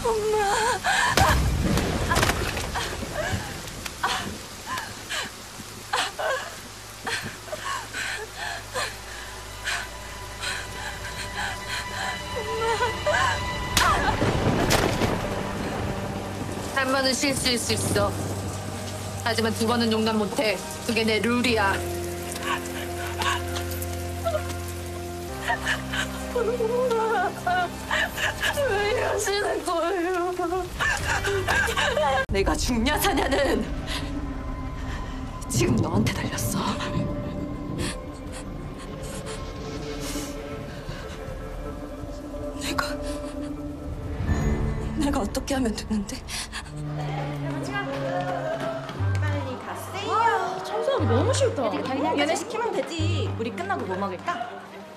한 번은 실수일 수 있어. 하지만 두 번은 용납 못해. 그게 내 룰이야. 왜 이러시는 거예요? 내가 죽냐 사냐는 지금 너한테 달렸어. 내가 어떻게 하면 되는데? 빨리 가세요. 청소하기 너무 싫다. 얘네 시키면 되지. 우리 끝나고 뭐 먹을까?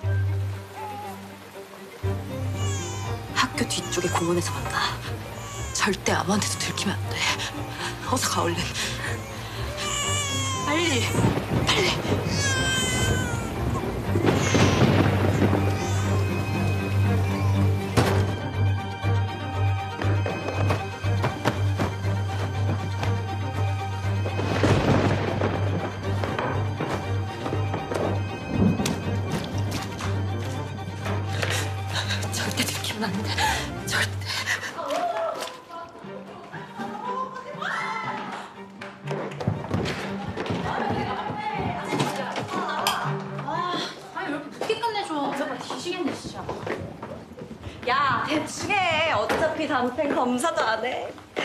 학교 뒤쪽에 공원에서 만나. 절대 아무한테도 들키면 안 돼. 어서 가, 얼른. 빨리, 빨리. 절대 들키면 안 돼. 절대. 아니 왜 이렇게 늦게 끝내줘. 내가 뒤지겠네 진짜. 야, 대충 해. 어차피 단펜 검사도 안 해.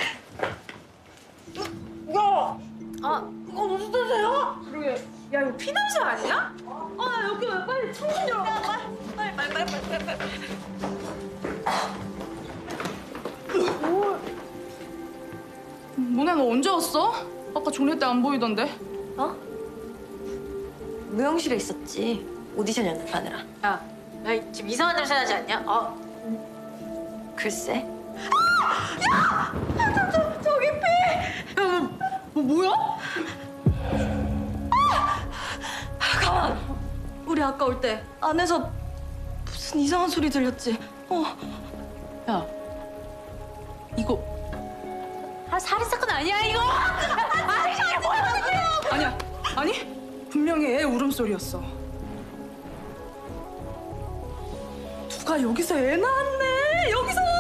야! 아, 이거 무슨 냄새야? 그러게. 야 이거 피냄새 아니야? 아 여기 왜 빨리 창문 열어. 빨리. 모네 너 언제 왔어? 아까 종례 때 안 보이던데. 어? 무용실에 있었지. 오디션 연습하느라. 야, 지금 이상한 냄새 나지 않냐? 글쎄. 저기 피! 야, 뭐야? 가만! 우리 아까 올 때 안에서 무슨 이상한 소리 들렸지? 야, 이거 살인사건 아니야, 이거? 아니야. 아니? 분명히 애 울음소리였어. 누가 여기서 애 낳았네. 여기서!